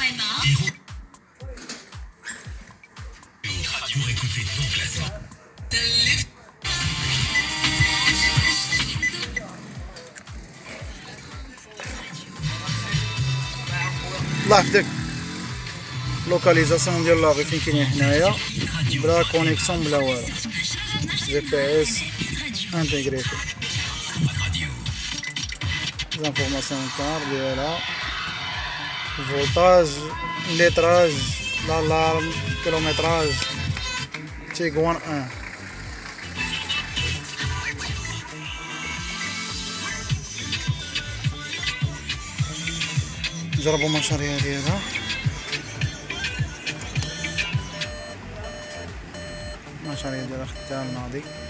Pour écouter ton classement. طلع في ديك لوكاليزاسيون ديال لاغي فين كاينين حنايا بلا كونيكسيون بلا والو. جي بي اس انتيغريتي زانفورماسيون كار ديالها فولتاج ليتراج لالارم كيلومتراج تيغوان 1. جربوا المشاريع ديالها. المشاريع ديالها خدام ناضي.